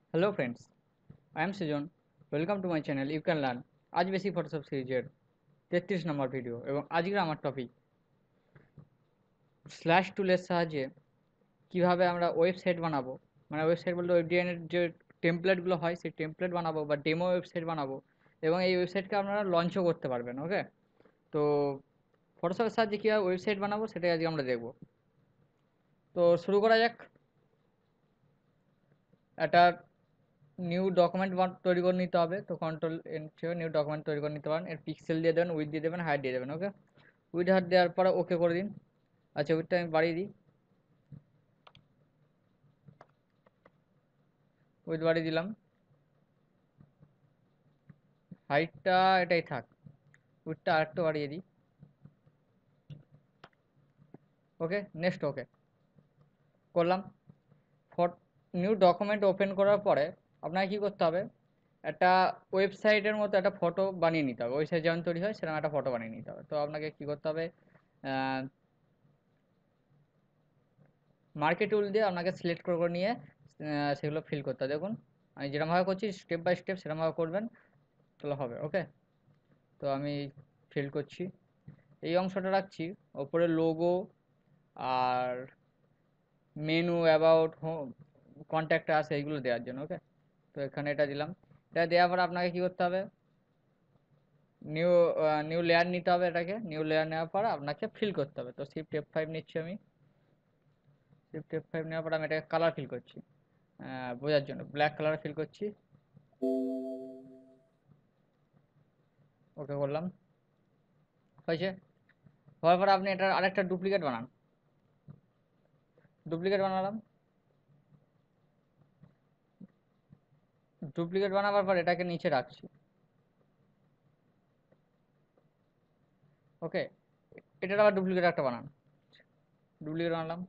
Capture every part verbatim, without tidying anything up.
Hello friends, I am Sujan. Welcome to my channel. You can learn আজ basic Photoshop সিরিজের তেত্রিশ নম্বর video এবং আজকের আমার টপিক স্ল্যাশ টুলের সাহায্যে কিভাবে আমরা ওয়েবসাইট বানাবো, মানে ওয়েবসাইট বলতে ওয়েব ডিজাইনের যে টেমপ্লেটগুলো হয় সেই টেমপ্লেট বানাবো বা ডেমো ওয়েবসাইট বানাবো এবং এই ওয়েবসাইটকে আপনারা লঞ্চও করতে পারবেন। ওকে, তো ফটোশপের সাহায্যে কীভাবে ওয়েবসাইট বানাবো সেটাই আজকে আমরা দেখব। তো শুরু করা যাক। একটা নিউ ডকুমেন্ট তৈরি করে নিতে হবে। তো কন্ট্রোল এন থেকে নিউ ডকুমেন্ট তৈরি করে নিতে পারেন। এর পিক্সেল দিয়ে দেবেন, উইথ দিয়ে দেবেন, হাইট দিয়ে দেবেন। ওকে, উইথ হাইট দেওয়ার পরে ওকে করে দিন। আচ্ছা, উইথটা আমি বাড়িয়ে দিই, উইথ বাড়িয়ে দিলাম। হাইটটা এটাই থাক, উইথটা আরেকটু বাড়িয়ে দিই। ওকে, নেক্সট ওকে করলাম। ফট নিউ ডকুমেন্ট ওপেন করার পরে আপনাকে কী করতে হবে, একটা ওয়েবসাইটের মতো একটা ফটো বানিয়ে নিতে হবে। ওয়েবসাইট যেমন তৈরি হয় সেরকম একটা ফটো বানিয়ে নিতে হবে। তো আপনাকে কী করতে হবে, মার্কেট টুল দিয়ে আপনাকে সিলেক্ট করে করে নিয়ে আহ, সেগুলো ফিল করতে হবে। দেখুন আমি যেরকমভাবে করছি স্টেপ বাই স্টেপ সেরকমভাবে করবেন, তাহলে হবে। ওকে, তো আমি ফিল করছি, এই অংশটা রাখছি। ওপরে লোগো আর মেনু, অ্যাবাউট, হোম, কন্ট্যাক্ট আছে এইগুলো দেওয়ার জন্য। ওকে, তো এখানে এটা দিলাম। এটা দেওয়ার পর আপনাকে কী করতে হবে, নিউ নিউ লেয়ার নিতে হবে। এটাকে নিউ লেয়ার নেওয়ার পর আপনাকে ফিল করতে হবে। তো শিফট এফ ফাইভ নিচ্ছি আমি। শিফট এফ ফাইভ নেওয়ার পর আমি এটাকে কালার ফিল করছি, বোঝার জন্য ব্ল্যাক কালার ফিল করছি। ওকে করলাম, হয়েছে। হওয়ার পর আপনি এটার আরেকটা ডুপ্লিকেট বানান। ডুপ্লিকেট বানালাম। ডুপ্লিকেট বানাবার পর এটাকে নিচে রাখছি। ওকে, এটার আবার ডুপ্লিকেট একটা বানান। ডুপ্লিকেট বানালাম,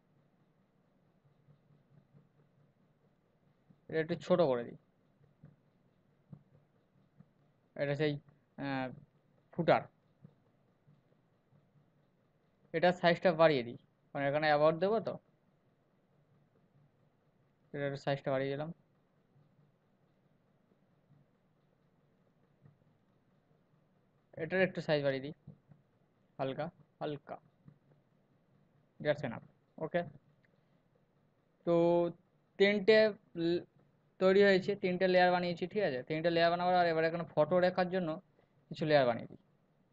এটা একটু ছোট করে দিই। এটা সেই ফুটার, এটার সাইজটা বাড়িয়ে দিই, কারণ এখানে অ্যাবাউট দেবো। তো এটার সাইজটা বাড়িয়ে দিলাম। এটার একটু সাইজ বাড়িয়ে দিই, হালকা হালকা, দ্যাটস এনাফ। ওকে, তো তিনটে ল- তৈরি হয়েছে, তিনটে লেয়ার বানিয়েছি। ঠিক আছে, তিনটে লেয়ার বানাবার আর এবার এখানে ফটো রাখার জন্য কিছু লেয়ার বানিয়ে দিই।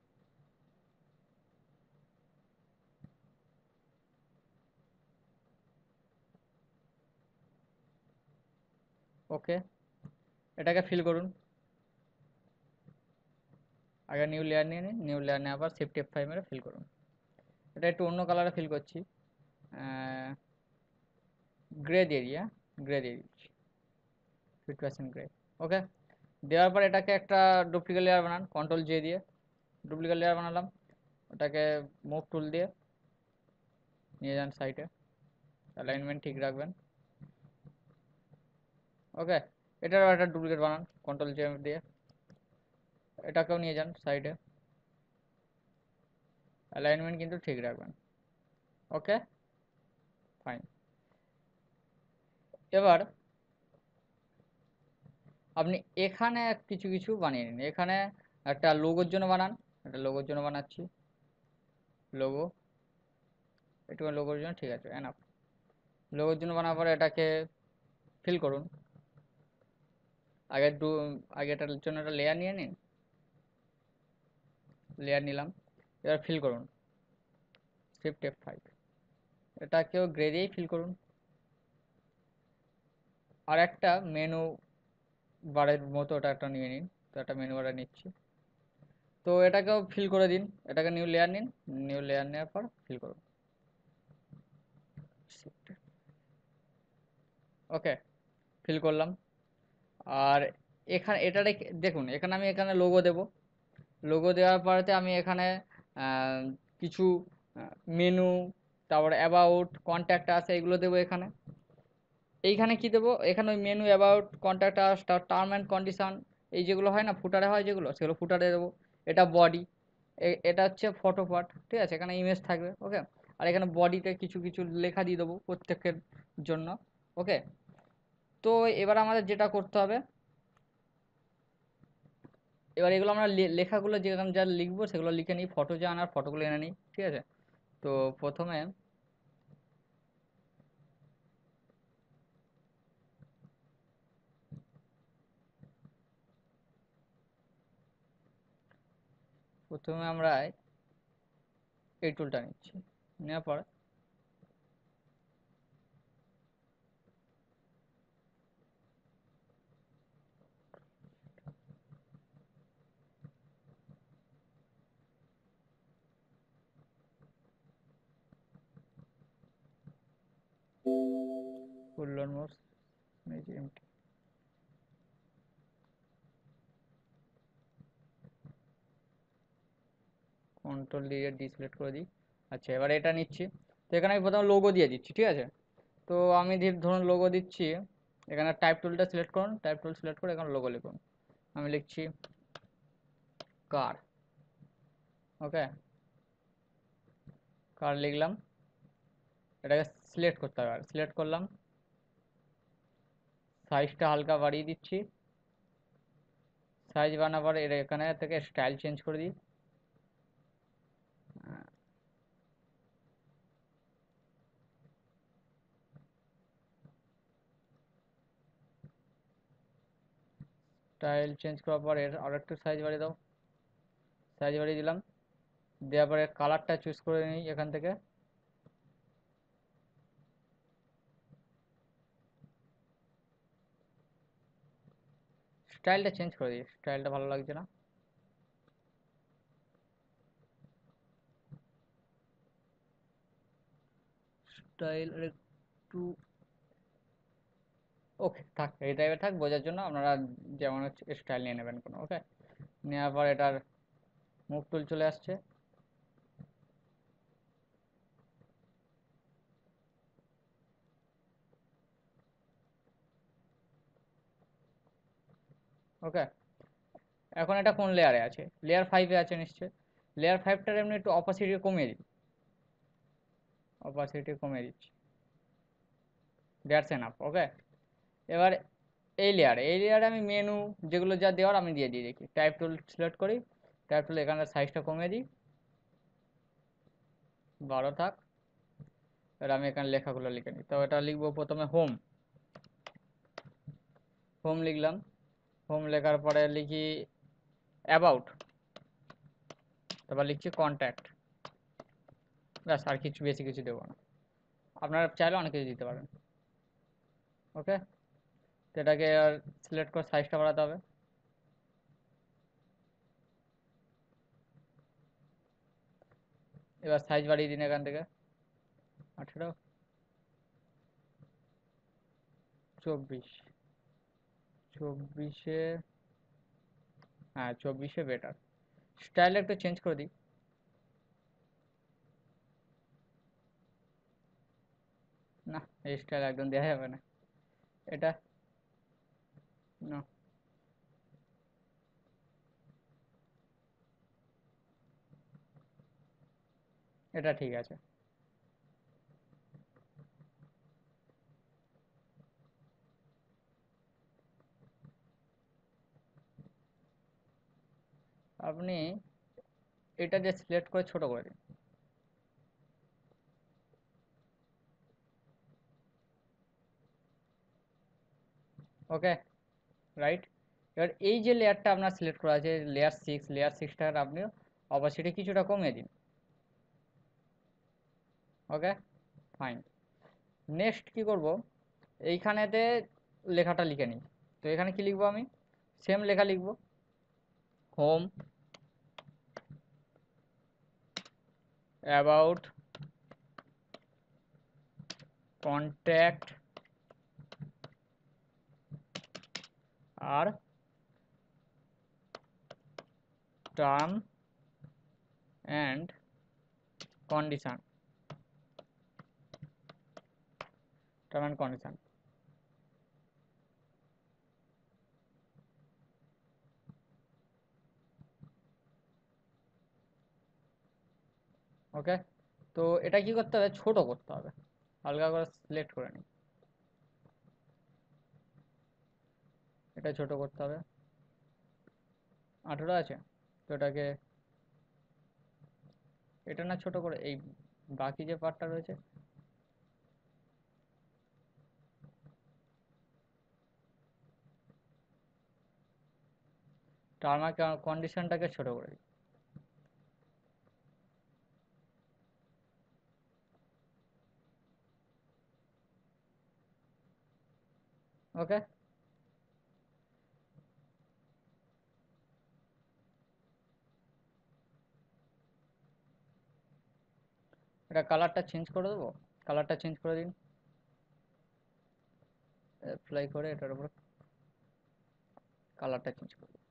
ওকে, এটাকে ফিল করুন। আগে নিউ লেয়ার নিয়ে নিন, নিউ লেয়ার নেওয়ার পর শিফট এফ ফাইভ মেরে ফিল করুন। এটা একটু অন্য কালারে ফিল করছি, গ্রে দিয়ে দিই। হ্যাঁ, গ্রে দিয়ে দিচ্ছি, ফিফটি পার্সেন্ট গ্রে। ওকে, দেওয়ার পর এটাকে একটা ডুপ্লিকেট লেয়ার বানান, কন্ট্রোল জে দিয়ে ডুপ্লিকেট লেয়ার বানালাম। ওটাকে মুভ টুল দিয়ে নিয়ে যান সাইডে, অ্যালাইনমেন্ট ঠিক রাখবেন। ওকে, এটারও একটা ডুপ্লিকেট বানান, কন্ট্রোল জে দিয়ে এটাকেও নিয়ে যান সাইডে, অ্যালাইনমেন্ট কিন্তু ঠিক রাখবেন। Okay, fine. এবার আপনি এখানে কিছু কিছু বানিয়ে নিন। এখানে একটা লোগোর জন্য বানান, একটা লোগোর জন্য বানাচ্ছি। লোগো, একটু লোগোর জন্য ঠিক আছে, এনাফ। লোগোর জন্য বানাবার পরে এটাকে ফিল করুন। আগে দু আগে এটার জন্য একটা লেয়ার নিয়ে নিন, লেয়ার নিলাম। এবার ফিল করুন, শিফট এফ ফাইভ, এটাকেও গ্রে দিয়েই ফিল করুন। আর একটা মেনু বারের মতো ওটা একটা নিয়ে নিন। তো একটা মেনু বারে নিচ্ছি, তো এটাকেও ফিল করে দিন। এটাকে নিউ লেয়ার নিন, নিউ লেয়ার নেওয়ার পর ফিল করুন। ওকে, ফিল করলাম। আর এখানে এটা দেখুন, এখানে আমি এখানে লোগো দেব। লোগো দেওয়ার পরেতে আমি এখানে আহ, কিছু মেনু, তারপরে অ্যাবাউট, কন্ট্যাক্ট আছে, এগুলো দেবো এখানে। এইখানে কি দেবো, এখানে ওই menu, about, contact us, term and condition, এই যেগুলো হয় না ফুটারে হয় যেগুলো, সেগুলো ফুটারে দেবো। এটা বডি, এটা হচ্ছে ফটো পার্ট। ঠিক আছে, এখানে ইমেজ থাকবে। ওকে, আর এখানে বডিতে কিছু কিছু লেখা দিয়ে দেবো প্রত্যেকের জন্য। ওকে, তো এবার আমাদের যেটা করতে হবে, এবার এগুলো আমরা লে- লেখাগুলো যেরকম যা লিখবো সেগুলো লিখে নিই, ফটো যা আনার ফটোগুলো এনে নিই, ঠিক আছে। তো প্রথমে প্রথমে আমরা এই টুলটা নিচ্ছি, নেওয়ার পর ফুল লোড মোড, কন্ট্রোল দিয়ে ডিসপ্লেট করে দিই। আচ্ছা, এবার এটা নিচ্ছি। তো এখানে আমি প্রথমে লোগো দিয়ে দিচ্ছি, ঠিক আছে। তো আমি ধীর ধরুন লোগো দিচ্ছি। এখানে টাইপ টুলটা সিলেক্ট করুন, টাইপ টুল সিলেক্ট করে এখানে লোগো লিখুন। আমি লিখছি কার। ওকে, কার লিখলাম। এটাকে সিলেক্ট করতে হবে, সিলেক্ট করলাম, সাইজটা হালকা বাড়িয়ে দিচ্ছি। সাইজ বানাবার এর এখানে থেকে স্টাইল চেঞ্জ করে দিই। স্টাইল চেঞ্জ করার পর এর আর একটু সাইজ বাড়িয়ে দাও, সাইজ বাড়িয়ে দিলাম। দেওয়ার পরে কালারটা চুজ করে নিই এখান থেকে। স্টাইলটা চেঞ্জ করে দিই, স্টাইলটা ভালো লাগছে না। স্টাইল একটু, ওকে থাক, এই টাইপের থাক, বোঝার জন্য আপনারা যেমন হচ্ছে স্টাইল নিয়ে নেবেন কোনো। ওকে, নেওয়ার পর এটার মুভ টুল চলে আসছে। ওকে, এখন এটা কোন লেয়ারে আছে? লেয়ার ফাইভে আছে নিশ্চয়। লেয়ার ফাইভটার এমনি একটু অপাসিটি কমিয়ে দিই, অপাসিটি কমিয়ে দিচ্ছি। That's enough. ওকে, এবার এই লেয়ারে এই লেয়ারে আমি মেনু যেগুলো যা দেওয়ার আমি দিয়ে দিই। দেখি, টাইপ টুল সিলেক্ট করি, টাইপ টুল এখানে সাইজটা কমিয়ে দিই, বারো থাক। এবার আমি এখানে লেখাগুলো লিখে নিই। তো এটা লিখবো প্রথমে হোম, হোম লিখলাম। হোম লেখার পরে লিখি অ্যাবাউট, তারপর লিখছি কন্ট্যাক্ট। ব্যাস, আর কিছু বেশি কিছু দেবো না, আপনারা চাইলে অনেক কিছু দিতে পারেন। ওকে, তো এটাকে আর সিলেক্ট করে সাইজটা বাড়াতে হবে। এবার সাইজ বাড়িয়ে দিন এখান থেকে, আঠেরো, চব্বিশ, চব্বিশে, হ্যাঁ চব্বিশে বেটার। স্টাইল একটু চেঞ্জ করে দিই। না, এই স্টাইল একদম দেওয়া যাবে না, এটা না, এটা ঠিক আছে। আপনি এটা যে সিলেক্ট করে ছোট করে দিন। Okay, right. এবার এই যে লেয়ারটা আপনার সিলেক্ট করা আছে লেয়ার সিক্স, লেয়ার সিক্সটার আপনি অপাসিটি কিছুটা কমিয়ে দিন। ওকে, ফাইন। নেক্সট কি করব, এইখানেতে লেখাটা লিখে নিই। তো এখানে কি লিখবো আমি? সেম লেখা লিখবো, হোম, অ্যাবাউট, কন্ট্যাক্ট, আর term and condition, term and condition. Okay, তো এটা কি করতে হবে? ছোট করতে হবে, হালকা করে সিলেক্ট করে নিই। এটা ছোট করতে হবে, আঠেরো আছে, তো এটাকে এটা না ছোট করে এই বাকি যে পার্টটা রয়েছে, টার্ম কন্ডিশনটাকে ছোট করে দিই। ওকে, এটা কালারটা চেঞ্জ করে দেবো, কালারটা চেঞ্জ করে দিন, অ্যাপ্লাই করে এটার উপর কালারটা চেঞ্জ করে দিন।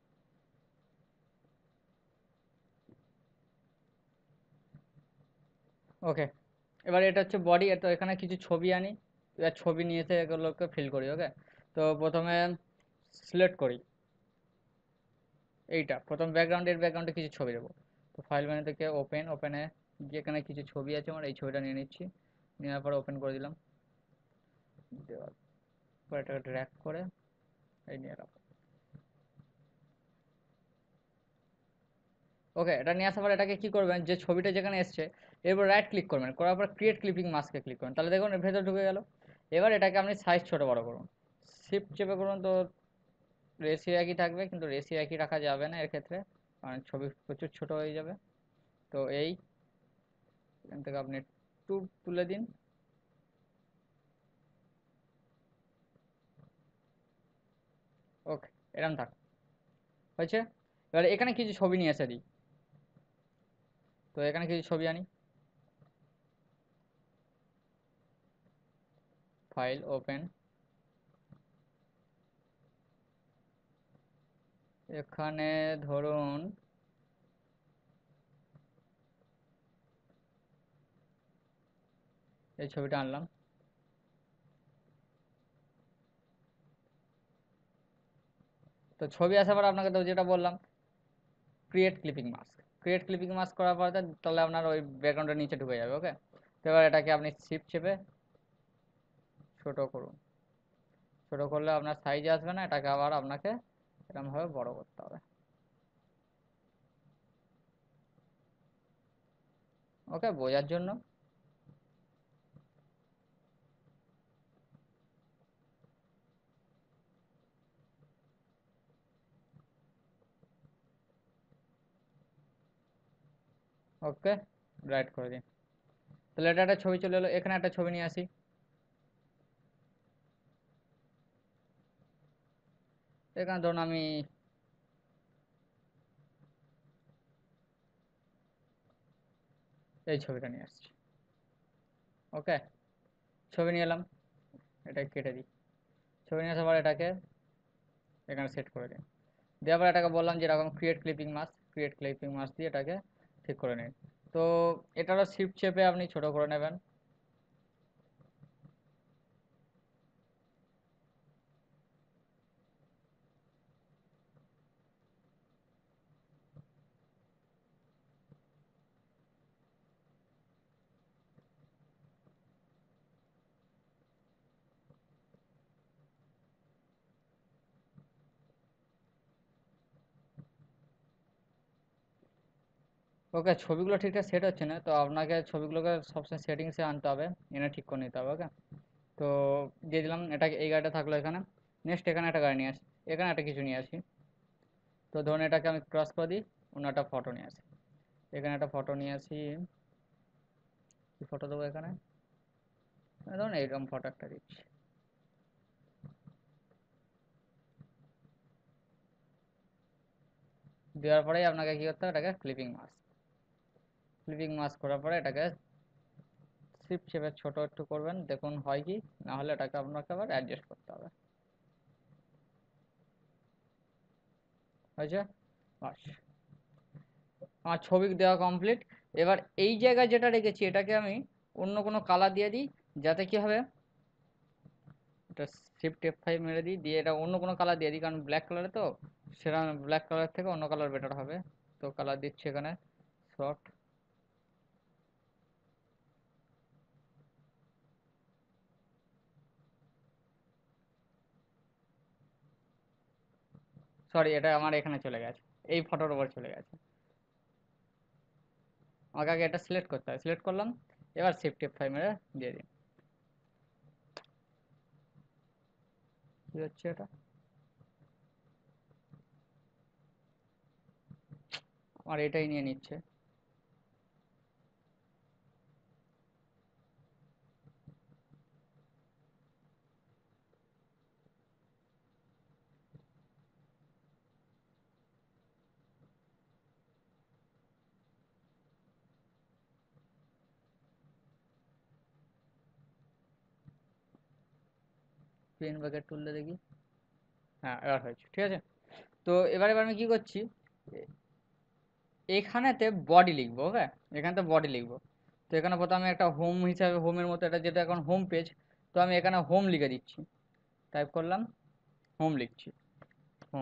ওকে, এবার এটা হচ্ছে বডি, তো এখানে কিছু ছবি আনি, এবার ছবি নিয়ে এসে এগুলোকে ফিল করি। ওকে, তো প্রথমে সিলেক্ট করি এইটা, প্রথম ব্যাকগ্রাউন্ডের ব্যাকগ্রাউন্ডে কিছু ছবি দেবো। তো ফাইল মেনু থেকে ওপেন, ওপেনে যেখানে কিছু ছবি আছে আমার এই ছবিটা নিয়ে নিচ্ছি, নেওয়ার পরে ওপেন করে দিলাম, দেওয়ার পর এটাকে ড্র্যাগ করে এই নিয়ে এলাম। ওকে, এটা নিয়ে আসার পর এটাকে কি করবেন, যে ছবিটা যেখানে এসছে এরপর রাইট ক্লিক করবেন, করার পর ক্রিয়েট ক্লিপিং মাস্কে ক্লিক করবেন, তাহলে দেখুন এর ভেতর ঢুকে গেল। এবার এটাকে আপনি সাইজ ছোট বড় করুন, শিফট চেপে করুন, তো রেশিও একই থাকবে, কিন্তু রেশিও একই রাখা যাবে না এর ক্ষেত্রে, কারণ ছবি প্রচুর ছোট হয়ে যাবে। তো এই এখান থেকে আপনি টু তুলে দিন। ওকে, এরকম থাক, হয়েছে। এবার এখানে কিছু ছবি নিয়ে এসে দিই, তো এখানে কিছু ছবি আনি, ফাইল ওপেন, এখানে ধরুন এই ছবিটা আনলাম। তো ছবি আসার পর আপনাকে তো যেটা বললাম, create clipping mask, create clipping mask করার পর তাহলে আপনার ওই ব্যাকগ্রাউন্ডের নিচে ঢুকে যাবে। ওকে, তো এবার এটাকে আপনি শিফট চেপে ছোট করুন, ছোট করলে আপনার সাইজে আসবে না, এটাকে আবার আপনাকে এরকমভাবে বড় করতে হবে। ওকে, বোঝার জন্য। ওকে, রাইট করে দিন, তাহলে এটা একটা ছবি চলে এলো। এখানে একটা ছবি নিয়ে আসি, এখানে ধরুন আমি এই ছবিটা নিয়ে আসছি। ওকে, ছবি নিয়ে এলাম, এটা কেটে দিই, ছবি নিয়ে আসার পর এটাকে এখানে সেট করে দিন, দেওয়ার পর এটাকে বললাম যে এরকম create clipping mask, create clipping mask দিয়ে এটাকে ঠিক করে নিন। তো এটারও শিফট চেপে আপনি ছোট করে নেবেন। ওকে, ছবিগুলো ঠিকঠাক সেট হচ্ছে না, তো আপনাকে ছবিগুলোকে সবসময় সেটিংসে আনতে হবে, এনে ঠিক করে নিতে হবে। ওকে, তো দিয়ে দিলাম, এটাকে এই গাড়িটা থাকলো এখানে। নেক্সট এখানে একটা গাড়ি নিয়ে আসি, এখানে একটা কিছু নিয়ে আসি, তো ধরুন এটাকে আমি ক্রস করে দিই, অন্য একটা ফটো নিয়ে আসি, এখানে একটা ফটো নিয়ে আসি, কি ফটো দেবো এখানে, ধরুন এইরকম ফটো একটা দিচ্ছি। দেওয়ার পরেই আপনাকে কি করতে হবে, এটাকে ক্লিপিং মাস্ক, ক্লিপিং মাস্ক করার পরে এটাকে শিফট চেপে ছোট একটু করবেন, দেখুন হয় কি, না হলে এটাকে আপনাকে আবার অ্যাডজাস্ট করতে হবে। হয়েছে, বাস, আমার ছবি দেওয়া কমপ্লিট। এবার এই জায়গায় যেটা রেখেছি এটাকে আমি অন্য কোনো কালার দিয়ে দিই, যাতে কি হবে, এটা শিফট এফ ফাইভ মেরে দিই, দিয়ে এটা অন্য কোনো কালার দিয়ে দিই, কারণ ব্ল্যাক কালারে তো, সেটা ব্ল্যাক কালার থেকে অন্য কালার বেটার হবে। তো কালার দিচ্ছি এখানে সফট, সরি, এটা আমার এখানে চলে গেছে, এই ফটোর উপর চলে গেছে। আমাকে আগে এটা সিলেক্ট করতে হবে, সিলেক্ট করলাম। এবার শিফট এফ ফাইভ মেরে দিয়ে দিন। কি হচ্ছে এটা? আমার এটাই নিয়ে নিচ্ছে। পেন ব্যাকেট তুললে দেখি। হ্যাঁ, এবার হয়েছে, ঠিক আছে। তো এবার এবার আমি কি করছি, এখানেতে বডি লিখবো, ওকে। এখানেতে বডি লিখবো। তো এখানে প্রথমে একটা হোম হিসাবে, হোমের মতো এটা যেটা এখন হোম পেজ, তো আমি এখানে হোম লিখে দিচ্ছি। টাইপ করলাম, হোম লিখছি, হোম।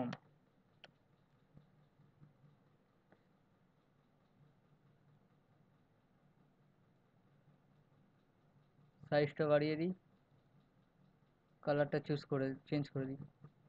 সাইজটা বাড়িয়ে দিই, কালারটা চুজ করে চেঞ্জ করে দিই।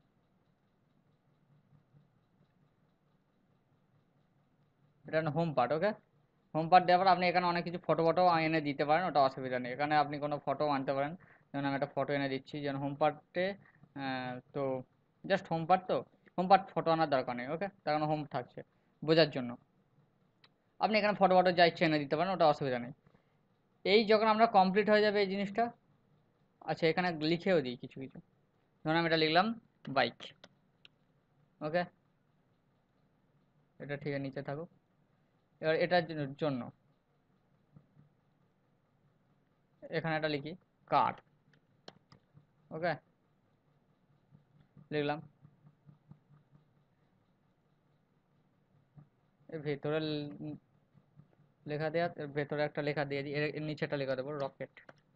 এটা home part, okay. Home part দেওয়ার পর আপনি এখানে অনেক কিছু ফটো ফটো এনে দিতে পারেন, ওটা অসুবিধা নেই। এখানে আপনি কোনো ফটো আনতে পারেন, যেমন আমি একটা ফটো এনে দিচ্ছি, যেন হোম পার্টে। তো জাস্ট হোম পার্ট, তো হোম পার্ট ফটো আনার দরকার নেই, ওকে। তার কারণ হোম থাকছে বোঝার জন্য। আপনি এখানে ফটো ফটো যা ইচ্ছে এনে দিতে পারেন, ওটা অসুবিধা নেই। এই যখন আমরা কমপ্লিট হয়ে যাবে এই জিনিসটা, আচ্ছা এখানে লিখেও দিই কিছু কিছু। ধরুন আমি এটা লিখলাম বাইক, ওকে। এটা ঠিক আছে, নিচে থাকুক। এবার এটার জন্য জন্য এখানে একটা লিখি কার, ওকে। লিখলাম। এর ভেতরে ল- লেখা দেওয়া, এর ভেতরে একটা লেখা দিয়ে দিই, এর এর নিচে একটা লেখা দেবো রকেট।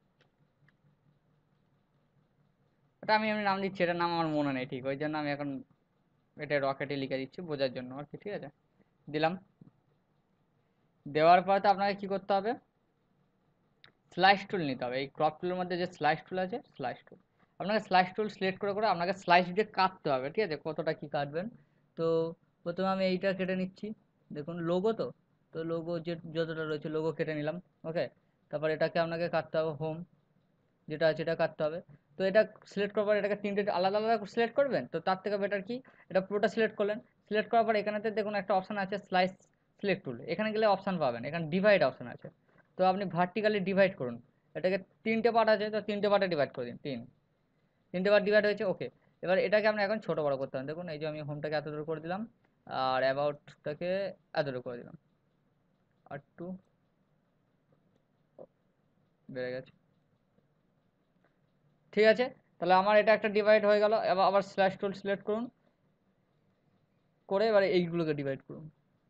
এটা আমি এমনি নাম দিচ্ছি, এটার নাম আমার মনে নেই ঠিক, ওই জন্য আমি এখন এটা রকেটই লিখে দিচ্ছি বোঝার জন্য আর কি, ঠিক আছে। দিলাম। দেওয়ার পরে তো আপনাকে কি করতে হবে, স্লাইস টুল নিতে হবে। এই ক্রপ টুলের মধ্যে যে স্লাইস টুল আছে, স্লাইস টুল, আপনাকে স্লাইস টুল সিলেক্ট করে করে আপনাকে স্লাইস দিয়ে কাটতে হবে, ঠিক আছে। কতটা কি কাটবেন। তো প্রথমে আমি এইটা কেটে নিচ্ছি, দেখুন লোগো, তো তো লোগো যে যতটা রয়েছে লোগো কেটে নিলাম, ওকে। তারপর এটাকে আপনাকে কাটতে হবে, হোম যেটা আছে এটা কাটতে হবে। তো এটা সিলেক্ট করার পর এটাকে তিনটে আলাদা আলাদা সিলেক্ট করবেন, তো তার থেকে বেটার কি, এটা পুরোটা সিলেক্ট করলেন। সিলেক্ট করার পর এখানেতে দেখুন একটা অপশান আছে স্লাইস সিলেক্ট টুল, এখানে গেলে অপশান পাবেন, এখানে ডিভাইড অপশান আছে। তো আপনি ভার্টিক্যালি ডিভাইড করুন। এটাকে তিনটে পার্ট আছে, তো তিনটে পার্টে ডিভাইড করে দিন, তিন তিনটে পার্ট ডিভাইড হয়েছে, ওকে। এবার এটাকে আপনি এখন ছোট বড় করতে হবে, দেখুন এই যে আমি হোমটাকে এত দূর করে দিলাম, আর অ্যাবাউটটাকে এত দূর করে দিলাম, আর টু বেড়ে গেছে, ঠিক আছে। তাহলে আমার এটা একটা ডিভাইড হয়ে গেল। এবার আবার স্ল্যাশ টুল সিলেক্ট করুন, করে এবারে এইগুলোকে ডিভাইড করুন,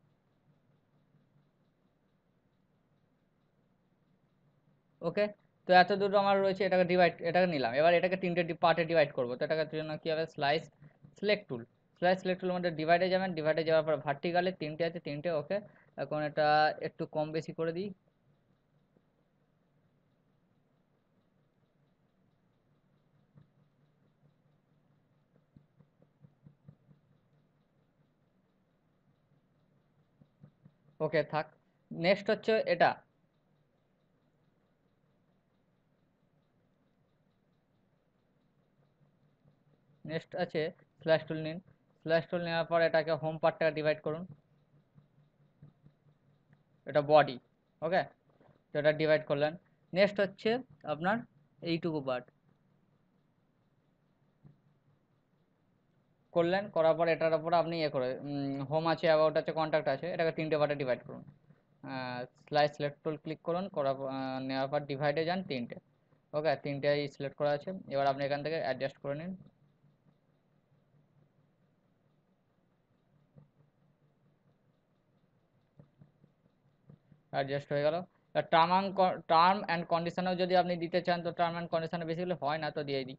ওকে। তো এত দূর আমার রয়েছে, এটাকে ডিভাইড, এটাকে নিলাম। এবার এটাকে তিনটে পার্টে ডিভাইড করবো, তো এটাকে জন্য কি হবে, slice select tool, slice select টুলের মধ্যে ডিভাইডে যাবেন, ডিভাইডে যাওয়ার পর ভার্টিকালে তিনটে আছে, তিনটে, ওকে। এখন এটা একটু কম বেশি করে দিই, ওকে থাক। নেক্সট হচ্ছে এটা, নেক্সট আছে স্ল্যাশ টুল নিন। স্ল্যাশ টুল নেওয়ার পর এটাকে হোম পার্টটাকে ডিভাইড করুন, এটা বডি, ওকে। তো এটা ডিভাইড করলেন। নেক্সট হচ্ছে আপনার এইটুকু পার্ট করলেন, করার পর এটার উপর আপনি ইয়ে করে হোম আছে, অ্যাবাউট আছে, কন্ট্যাক্ট আছে, এটাকে তিনটে পার্টে ডিভাইড করুন। স্লাইস সিলেক্ট টুল ক্লিক করুন, করার পর, আহ, নেওয়ার পর ডিভাইডে যান তিনটে, ওকে। তিনটেই সিলেক্ট করা আছে, এবার আপনি এখান থেকে অ্যাডজাস্ট করে নিন। অ্যাডজাস্ট হয়ে গেল। টার্ম অ্যান্ড টার্ম অ্যান্ড কন্ডিশনেও যদি আপনি দিতে চান, তো টার্ম অ্যান্ড কন্ডিশনে বেসিক্যালি হয় না, তো দিয়ে দিই,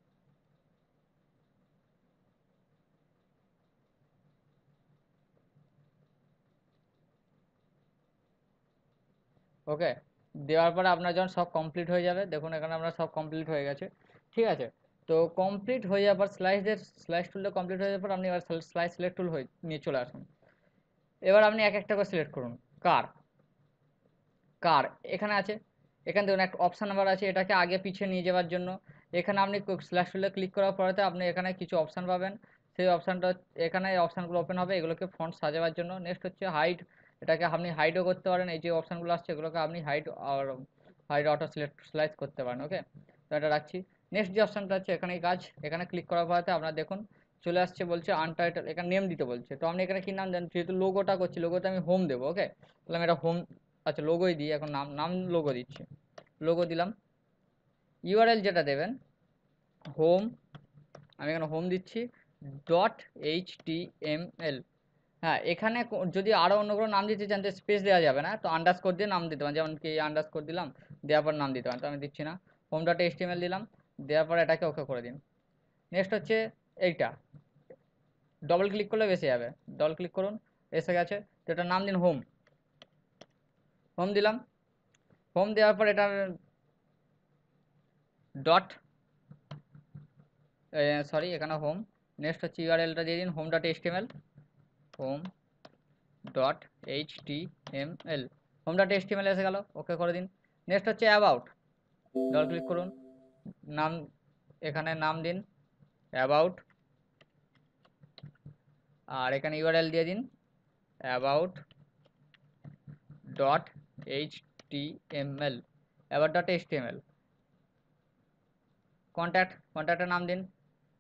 ওকে। দেওয়ার পরে আপনার যখন সব কমপ্লিট হয়ে যাবে, দেখুন এখানে আপনার সব কমপ্লিট হয়ে গেছে, ঠিক আছে। তো কমপ্লিট হয়ে যাওয়ার পর স্লাইসের স্লাইস টুলটা কমপ্লিট হয়ে যাওয়ার পর আপনি এবার স্লাইস সিলেক্ট টুল হয়ে নিয়ে চলে আসুন। এবার আপনি এক একটা করে সিলেক্ট করুন। কার কার এখানে আছে, এখানে দেখুন একটা অপশান নাম্বার আছে, এটাকে আগে পিছিয়ে নিয়ে যাওয়ার জন্য এখানে আপনি স্ল্যাশ টুলে ক্লিক করার পরেতে আপনি এখানে কিছু অপশান পাবেন। সেই অপশানটা এখানে অপশানগুলো ওপেন হবে, এগুলোকে ফন্ট সাজাবার জন্য। নেক্সট হচ্ছে হাইড, এটাকে আপনি হাইডও করতে পারেন। এই যে অপশানগুলো আসছে এগুলোকে আপনি হাইড আর হাইড অটো সিলেক্ট স্লাইস করতে পারেন। ওকে, তো এটা রাখছি। নেক্সট যে অপশানটা আছে এখানেই কাজ, এখানে ক্লিক করার পরেতে আপনার দেখুন চলে আসছে, বলছে আনটাইটেল, এখানে নেম দিতে বলছে। তো আপনি এখানে কি নাম দেন, যেহেতু লোগোটা করছি লোগোতে আমি হোম দেবো। ওকে, তাহলে আমি এটা হোম, আচ্ছা লোগোই দিই, এখন নাম নাম লোগো দিচ্ছি, লোগো দিলাম। ইউআরএল যেটা দেবেন হোম, আমি এখানে হোম দিচ্ছি dot H T M L. হ্যাঁ, এখানে যদি আরও অন্য কোনো নাম দিতে চান তো স্পেস দেওয়া যাবে না, তো আন্ডারস্কোর দিয়ে নাম দিতে পারেন, যেমন কি আন্ডারস্কোর দিলাম, দেওয়ার পর নাম দিতে পারেন, তো আমি দিচ্ছি না। Home dot H T M L দিলাম, দেওয়ার পর এটাকে ওকে করে দিন। নেক্সট হচ্ছে এইটা, ডবল ক্লিক করলে বেশি যাবে, ডবল ক্লিক করুন, এসে গেছে। তো এটার নাম দিন হোম, হোম দিলাম। হোম দেওয়ার পর এটার ডট, সরি এখানে হোম। নেক্সট হচ্ছে ইউআরএলটা দিয়ে দিন home dot HTML, home dot HTML, home dot HTML এসে গেল, ওকে করে দিন। নেক্সট হচ্ছে অ্যাবাউট, ডবল ক্লিক করুন, নাম এখানে নাম দিন অ্যাবাউট, আর এখানে ইউআরএল দিয়ে দিন about dot HTML, about dot HTML. Contact, কন্ট্যাক্টের নাম দিন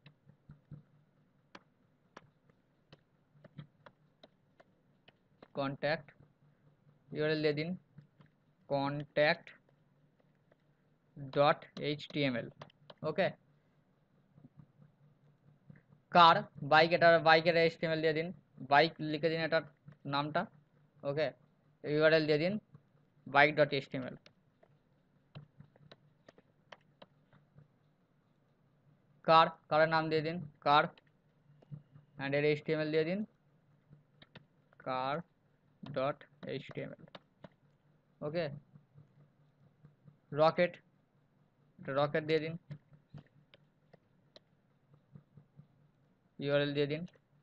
কন্ট্যাক্ট, ইউআরএল দিয়ে দিন contact dot HTML. Okay, car bike, এটার বাইকের এইচটিএমএল দিয়ে দিন, বাইক লিখে দিন এটার নামটা। ওকে, ইউআরএল দিয়ে দিন বাইক ডট এইচটিএমএল। কার, কারের নাম দিয়ে দিন কার, অ্যান্ড এর এইচটিএমএল দিয়ে দিন car dot HTML. Okay, rocket, rocket দিয়ে দিন, ইউআরএল দিয়ে দিন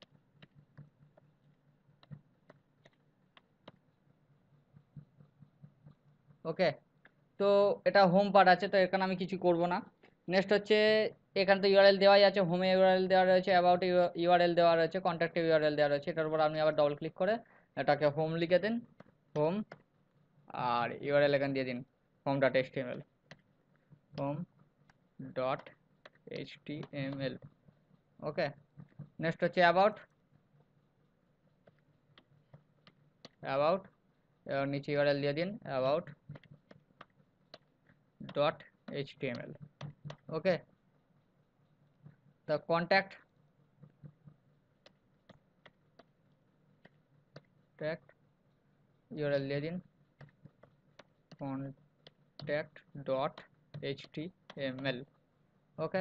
ওকে। তো এটা হোম পার্ট আছে, তো এখানে আমি কিছু করব না। নেক্সট হচ্ছে এখানে তো ইউআরএল দেওয়াই আছে, হোমে ইউআরএল দেওয়া রয়েছে, অ্যাবাউট ইউআরএল দেওয়া রয়েছে, কন্ট্যাক্টে ইউআরএল দেওয়া রয়েছে। এটার উপর আপনি আবার ডবল ক্লিক করে এটাকে হোম লিখে দিন হোম, আর ইউআরএল এখানে দিয়ে দিন home dot HTML, home dot HTML. Okay, next হচ্ছে অ্যাবাউট, অ্যাবাউট নিচে ইউআরএল দিয়ে দিন about dot HTML. Okay, the contact contact URL দিয়ে দিন contact dot HTML. Okay,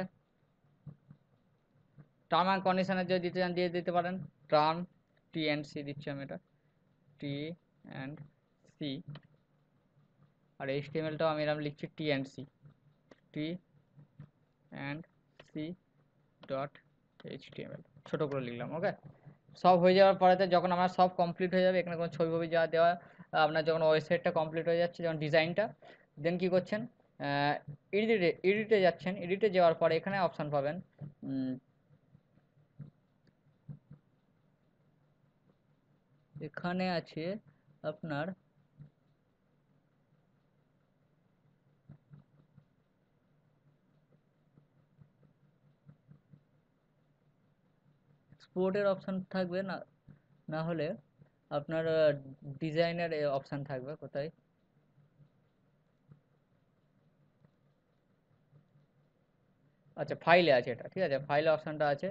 term and কন্ডিশনের যদি দিতে চান দিয়ে দিতে পারেন, টার্ম টি অ্যান্ড সি দিচ্ছি আমি, এটা টি অ্যান্ড সি, আর এইচটিএমএলটাও আমি এরকম লিখছি T and C, T and C dot HTML, ছোটো করে লিখলাম। ওকে, সব হয়ে যাওয়ার পরেতে যখন আমার সব কমপ্লিট হয়ে যাবে, এখানে কোনো ছবি ছবি যা দেওয়া, আপনার যখন ওয়েবসাইটটা কমপ্লিট হয়ে যাচ্ছে, যখন ডিজাইনটা, দেন কী করছেন, এডিটে এডিটে যাচ্ছেন। এডিটে যাওয়ার পরে এখানে অপশান পাবেন, এখানে আছে আপনার এক্সপোর্টের অপশান থাকবে, না না হলে আপনার ডিজাইনের অপশান থাকবে কোথায়, আচ্ছা ফাইলে আছে এটা, ঠিক আছে, ফাইলে অপশানটা আছে,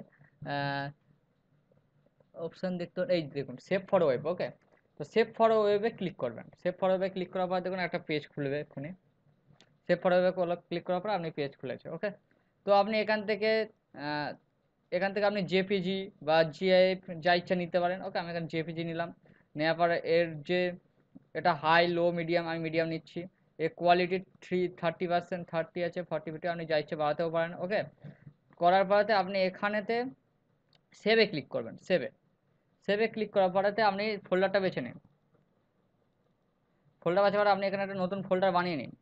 অপশান দেখতে এই দেখুন সেভ ফর ওয়েব। ওকে, তো সেভ ফর ওয়েবে ক্লিক করবেন, সেভ ফর ওয়েবে ক্লিক করার পর দেখুন একটা পেজ খুলবে এক্ষুনি, সেভ ফর ওয়েবে ক্লিক করার পর আপনি পেজ খুলেছে। ওকে, তো আপনি এখান থেকে এখান থেকে আপনি জেপিজি বা জিআইএফ যা ইচ্ছা নিতে পারেন। ওকে, আমি এখানে জেপিজি নিলাম, নেওয়ার পরে এর যে এটা হাই লো মিডিয়াম, আমি মিডিয়াম নিচ্ছি। এর quality three thirty percent thirty আছে, ফর্টি ফিফটি আপনি যা ইচ্ছে বাড়াতেও পারেন। ওকে, করার পরেতে আপনি এখানেতে সেভে ক্লিক করবেন। সেভে সেভে ক্লিক করার পরেতে আপনি ফোল্ডারটা বেছে নিন। ফোল্ডার বাছার পরে আপনি এখানে একটা নতুন ফোল্ডার বানিয়ে নিন।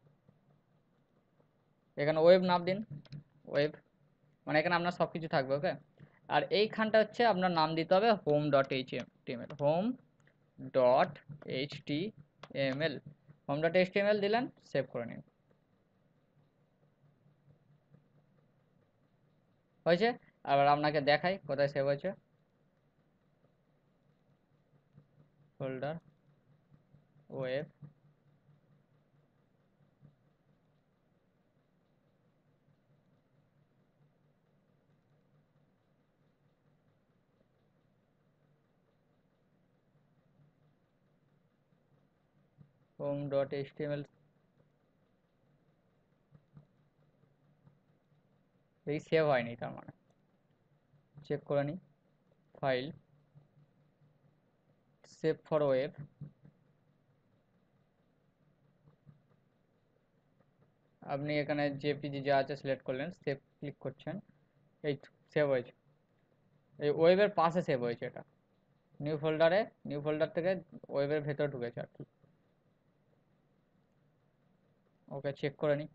এখানে ওয়েব নাম দিন, ওয়েব, মানে এখানে আপনার সব কিছু থাকবে। ওকে, আর এইখানটা হচ্ছে আপনার নাম দিতে হবে home dot H T M L, home dot H T M L, home dot H T M L দিলেন, সেভ করে নিন। হয়েছে? আবার আপনাকে দেখাই কোথায় সেভ হয়েছে। Folder, web, home dot H T M L, এই সেভ হয়নি, তার মানে চেক করে নিই। ফাইল, সেভ ফর ওয়েব, আপনি এখানে জেপিজি যা আছে সিলেক্ট করলেন, সেভ ক্লিক করছেন, এই সেভ হয়েছে, এই ওয়েবের পাশে সেভ হয়েছে। এটা নিউ ফোল্ডারে, নিউ ফোল্ডার থেকে ওয়েবের ভেতর ঢুকেছে আর কি। ওকে, চেক করে নিই।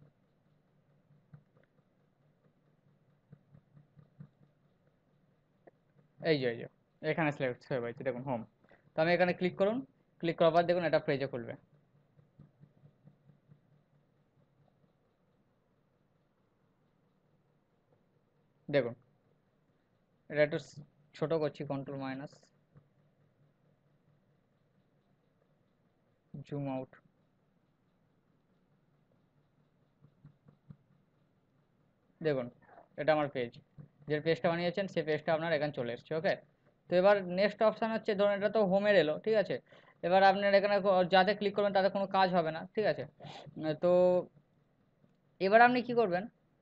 এই যে এই যে এখানে সিলেক্ট সেভ হয়েছে, দেখুন হোম। তো আমি এখানে ক্লিক করুন, ক্লিক করার পর দেখুন এটা পেজে খুলবে। দেখুন এটা একটু ছোট করছি, কন্ট্রোল মাইনাস, জুম আউট। দেখুন এটা আমার পেজ, যে পেজটা বানিয়েছেন সেই পেজটা আপনার এখানে চলে এসছে। ওকে, তো এবার নেক্সট অপশান হচ্ছে, ধরুন এটা তো হোমের এলো, ঠিক আছে। এবার আপনার এখানে যাতে ক্লিক করবেন তাতে কোনো কাজ হবে না, ঠিক আছে। তো এবার আপনি কি করবেন,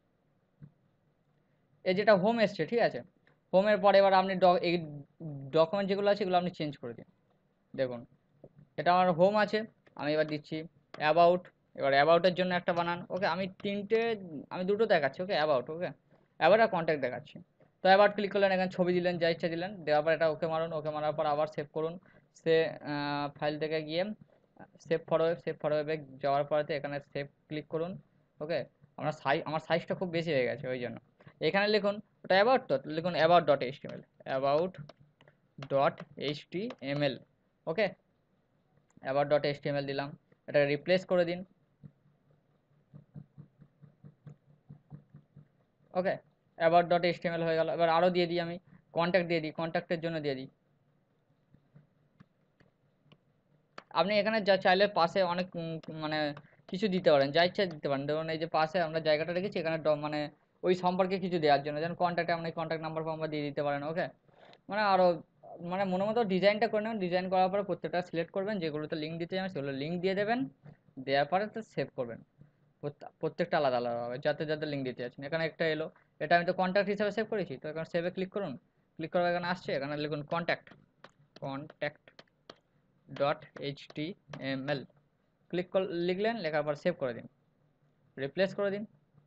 এই যেটা হোম এসছে, ঠিক আছে, হোমের পরে এবার আপনি এই ডকুমেন্ট যেগুলো আছে এগুলো আপনি চেঞ্জ করে দিন। দেখুন এটা আমার হোম আছে, আমি এবার দিচ্ছি অ্যাবাউট। এবার অ্যাবাউটের জন্য একটা বানান। ওকে, আমি তিনটে, আমি দুটো দেখাচ্ছি। ওকে, অ্যাবাউট, ওকে, অ্যাবাউট আর কন্ট্যাক্ট দেখাচ্ছি। তো অ্যাবাউট ক্লিক করলেন, এখানে ছবি দিলেন, যা ইচ্ছা দিলেন, দেওয়ার পর এটা ওকে মারুন। ওকে মারার পর আবার সেভ করুন। সে ফাইল থেকে গিয়ে save for web, save for ওয়েবে যাওয়ার পরেতে এখানে সেভ ক্লিক করুন। ওকে, আমার সাইজ, আমার সাইজটা খুব বেশি হয়ে গেছে ওই জন্য। এখানে লিখুন, ওটা অ্যাবাউট, তো লিখুন about dot H T M L, about dot H T M L. Okay, about dot H T M L দিলাম, এটা রিপ্লেস করে দিন। Okay, about dot H T M L হয়ে গেল। এবার আরও দিয়ে দিই, আমি কন্ট্যাক্ট দিয়ে দিই, কন্ট্যাক্টের জন্য দিয়ে দিই। আপনি এখানে যা চাইলে পাশে অনেক মানে কিছু দিতে পারেন, যা ইচ্ছা দিতে পারেন। ধরুন এই যে পাশে আমরা জায়গাটা রেখেছি, এখানে মানে ওই সম্পর্কে কিছু দেওয়ার জন্য, যেমন কন্ট্যাক্টে আপনি কন্ট্যাক্ট নাম্বার আমরা দিয়ে দিতে পারেন। ওকে, মানে আরও মানে মনে মতো ডিজাইনটা করে নেবেন। ডিজাইন করার পরে প্রত্যেকটা সিলেক্ট করবেন, যেগুলোতে লিঙ্ক দিতে যাবেন সেগুলো লিঙ্ক দিয়ে দেবেন। দেওয়ার পরে তো সেভ করবেন। প্রত্যেকটা আলাদা আলাদা হবে, যাতে যাতে লিঙ্ক দিতে যাচ্ছেন। এখানে একটা এলো, এটা আমি তো কন্ট্যাক্ট হিসাবে সেভ করেছি, তো এখানে সেভে ক্লিক করুন। ক্লিক করার এখানে আসছে, এখানে লিখুন contact, contact dot H T M L, click লিখলেন, লেখার পর সেভ করে দিন, রিপ্লেস করে দিন।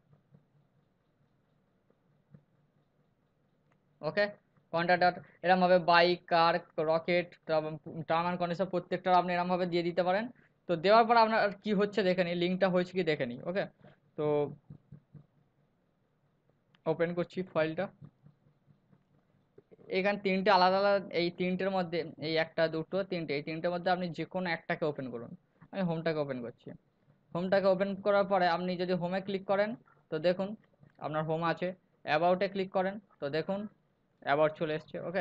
ওকে, কন্ট্যাক্ট ডট, এরমভাবে bike, car, rocket, term and condition প্রত্যেকটা আপনি এরমভাবে দিয়ে দিতে পারেন। তো দেওয়ার পর আপনার কি হচ্ছে দেখে নিই, লিঙ্কটা হয়েছে কি দেখে নিই। ওকে, তো ওপেন করছি ফাইলটা। এখানে তিনটে আলাদা আলাদা, এই তিনটের মধ্যে এই একটা, দুটো, তিনটে, এই তিনটের মধ্যে আপনি যে কোনো একটাকে ওপেন করুন। আমি হোমটাকে ওপেন করছি। হোমটাকে ওপেন করার পরে আপনি যদি হোমে ক্লিক করেন, তো দেখুন আপনার হোম আছে। অ্যাবাউটে ক্লিক করেন, তো দেখুন অ্যাবাউট চলে এসছে। ওকে,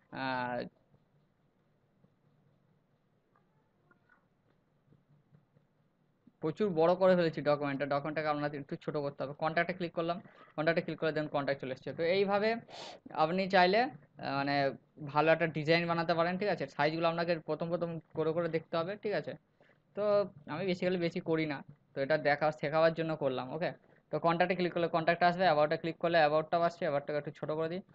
প্রচুর বড় করে ফেলেছি ডকুমেন্টটা, ডকুমেন্টটাকে আপনাদের একটু ছোটো করতে হবে। কন্ট্যাক্টে ক্লিক করলাম, কন্ট্যাক্টে ক্লিক করে দেন, কন্ট্যাক্ট চলে এসছে। তো এইভাবে আপনি চাইলে মানে ভালো একটা ডিজাইন বানাতে পারেন, ঠিক আছে। সাইজগুলো আপনাকে প্রথম প্রথম করে করে দেখতে হবে, ঠিক আছে। তো আমি বেসিক্যালি বেশি করি না, তো এটা দেখা শেখাবার জন্য করলাম। ওকে, তো কন্ট্যাক্টে ক্লিক করলে কন্ট্যাক্ট আসবে, অ্যাবাউটে ক্লিক করলে অ্যাবাউটটাও আসছে। অ্যাবাউটটাকে একটু ছোটো করে দিই।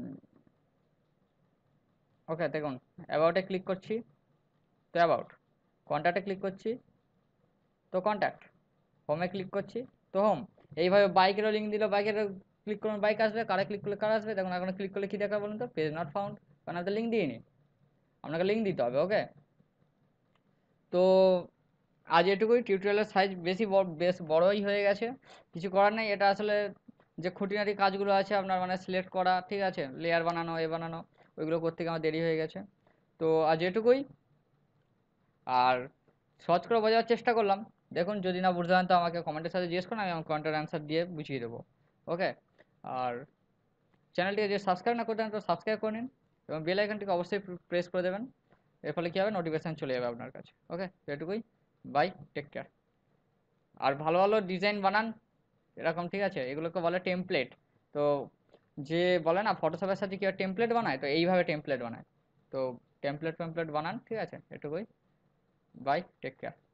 ওকে, দেখুন অ্যাবাউটে ক্লিক করছি, তো অ্যাবাউট, কন্ট্যাক্টে ক্লিক করছি, তো কন্ট্যাক্ট, হোমে ক্লিক করছি, তো হোম। এইভাবে বাইকেরও লিঙ্ক দিল, বাইকের ক্লিক করুন বাইক আসবে, কারে ক্লিক করলে কার আসবে, দেখুন এখন ক্লিক করলে কি দেখা বলুন তো, পেজ নট ফাউন্ড, কারণ আমি তো লিঙ্ক দিইনি, আপনাকে লিঙ্ক দিতে হবে। ওকে, তো আজ এটুকুই। টিউটোরিয়ালের সাইজ বেশি বড়, বেশ বড়ই হয়ে গেছে, কিছু করার নেই। এটা আসলে যে খুঁটিনাটি কাজগুলো আছে আপনার মানে সিলেক্ট করা, ঠিক আছে, লেয়ার বানানো, এ বানানো, ওইগুলো করতে গিয়ে আমার দেরি হয়ে গেছে। তো আজ এটুকুই, আর সহজ করে বোঝার চেষ্টা করলাম। দেখুন যদি না বুঝতে পারেন তো আমাকে কমেন্টের সাথে জিজ্ঞেস করুন, আমি আমার কমেন্টের অ্যান্সার দিয়ে বুঝিয়ে দেবো। ওকে, আর চ্যানেলটিকে যদি সাবস্ক্রাইব না করতে তো সাবস্ক্রাইব করে নিন, এবং বেল আইকনটিকে অবশ্যই প্রেস করে দেবেন। এর ফলে কী হবে, নোটিফিকেশান চলে যাবে আপনার কাছে। ওকে, তো এটুকুই, বাই, টেক কেয়ার। আর ভালো ভালো ডিজাইন বানান এরকম, ঠিক আছে, এগুলোকে বলে টেমপ্লেট। তো যে বলে না ফটোশপের সাথে কি টেমপ্লেট বানায়, তো এইভাবে টেমপ্লেট বানায়। তো টেমপ্লেট টেমপ্লেট বানান, ঠিক আছে, এটুকুই, বাই, টেক কেয়ার।